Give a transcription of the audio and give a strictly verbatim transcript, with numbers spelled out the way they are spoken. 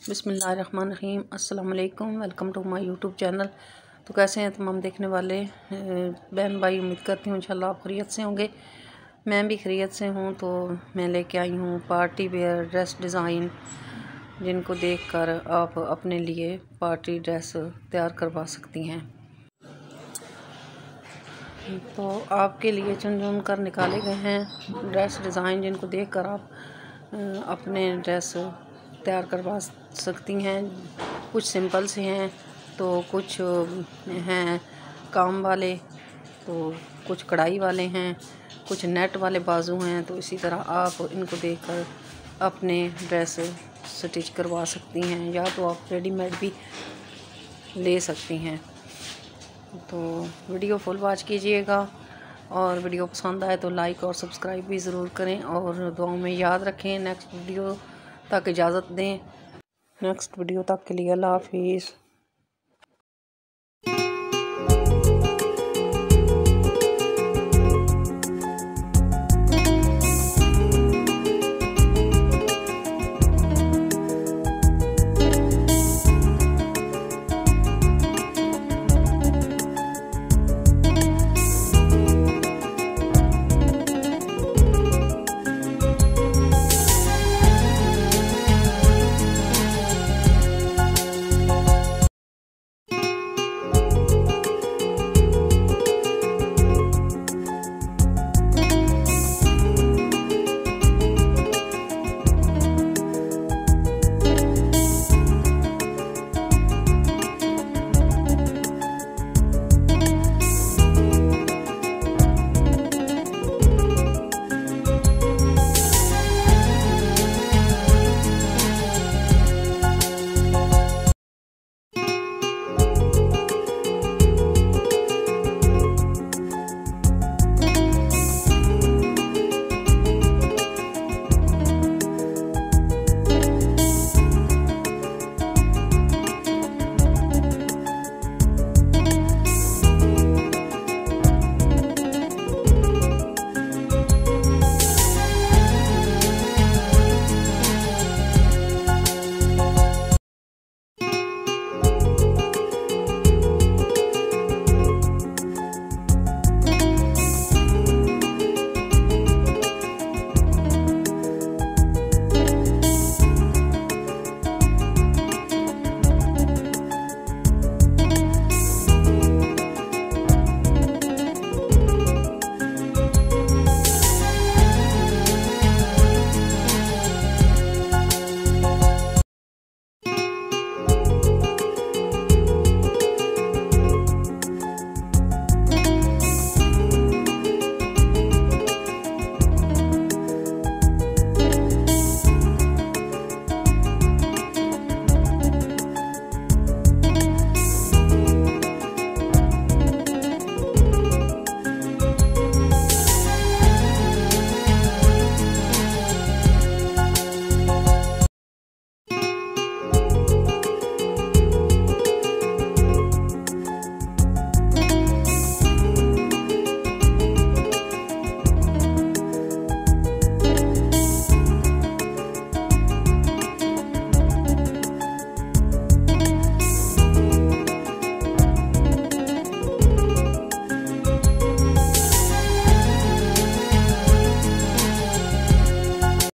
बिस्मिल्लाहिर्रहमानिर्रहीम अस्सलाम वालेकुम। Welcome to my YouTube channel. तो कैसे हैं तमाम देखने वाले बहन भाई, उम्मीद करती हूँ इंशाल्लाह आप खैरियत से होंगे। मैं भी खैरियत से हूँ। तो मैं लेके आई हूँ पार्टी वेयर ड्रेस डिज़ाइन, जिनको देखकर आप अपने लिए पार्टी ड्रेस तैयार करवा सकती हैं। तो आपके लिए चुन चुन कर निकाले गए हैं ड्रेस डिज़ाइन, जिनको देखकर आप अपने ड्रेस तैयार करवा सकती हैं। कुछ सिंपल से हैं तो कुछ हैं काम वाले, तो कुछ कढ़ाई वाले हैं, कुछ नेट वाले बाजू हैं। तो इसी तरह आप इनको देखकर अपने ड्रेस स्टिच करवा सकती हैं, या तो आप रेडीमेड भी ले सकती हैं। तो वीडियो फुल वॉच कीजिएगा, और वीडियो पसंद आए तो लाइक और सब्सक्राइब भी ज़रूर करें, और दुआओं में याद रखें। नेक्स्ट वीडियो तक इजाज़त दें। नेक्स्ट वीडियो तक के लिए अल्लाह हाफिज़।